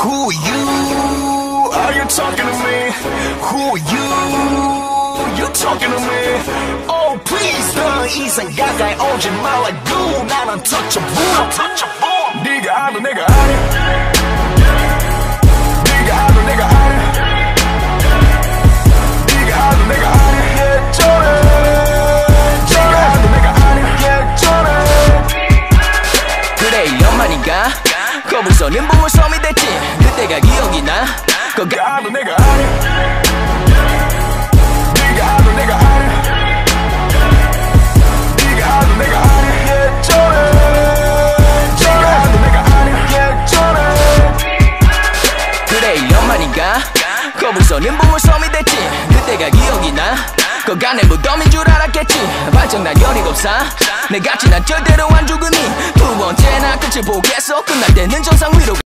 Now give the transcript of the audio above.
Who you? Are you talking to me? Who you? You talking to me? Oh please 더 이상 가까이 오지 말라고 난 untouchable 네가 알아 내가 아냐 네가 알아 내가 아냐 네가 알아 내가 아냐 예전에 네가 알아 내가 아냐 예전에 그래 연말인가 거북선은 보물섬이 됐지 그때가 기억이 나 네가 알아 내가 아냐 네가 알아 내가 아냐 네가 알아 내가 아냐 예전에 네가 알아 내가 아냐 예전에 그래 연말인가 거북선은 보물섬이 됐지 그때가 기억이 나 거간의 무덤인 줄 알았겠지 발정난 17살 내같이 난 절대로 안 죽으니 두 번째나 끝을 보겠어 끝날 때는 정상 위로